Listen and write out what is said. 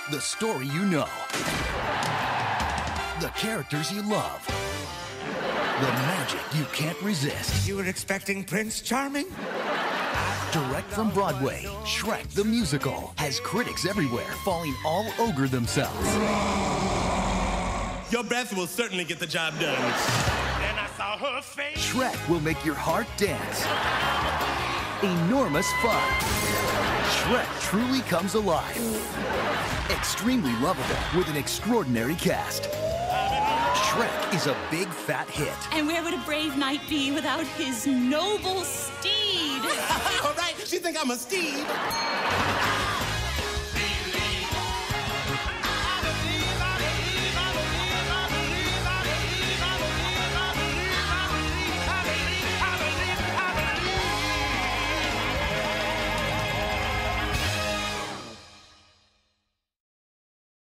The story you know. The characters you love. The magic you can't resist. You were expecting Prince Charming? Direct from Broadway, Shrek the Musical has critics everywhere falling all over themselves. Your breath will certainly get the job done. Then I saw her face. Shrek will make your heart dance. Enormous fun. Shrek truly comes alive. Extremely lovable with an extraordinary cast. Shrek is a big fat hit. And where would a brave knight be without his noble steed? All right, she think I'm a steed.